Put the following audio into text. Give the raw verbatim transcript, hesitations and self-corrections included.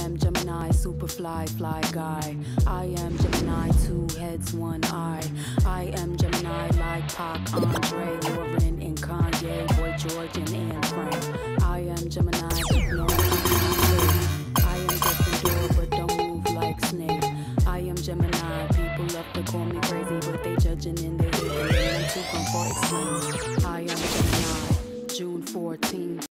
am Gemini, super fly, fly guy. I am Gemini, two heads, one eye. I am Gemini like Pac, Andre, Lauren, and Kanye, Boy George, and Anne Frank. I am Gemini, no, I am Gryffindor, but don't move like Snape. I am Gemini, people love to call me crazy, but they judging in their head, and I'm too come for explain. I am Gemini, June fourteenth.